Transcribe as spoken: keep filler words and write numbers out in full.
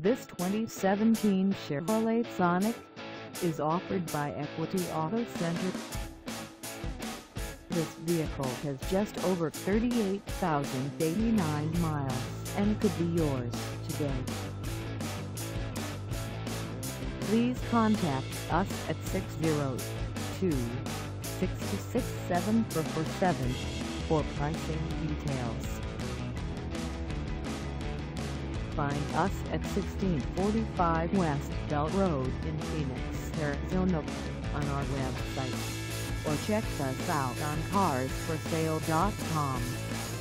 This twenty seventeen Chevrolet Sonic is offered by Equity Auto Center. This vehicle has just over thirty-eight thousand eighty-nine miles and could be yours today. Please contact us at six zero two, six two six, seven four four seven for pricing details. Find us at sixteen forty-five West Bell Road in Phoenix, Arizona on our website, or check us out on cars for sale dot com.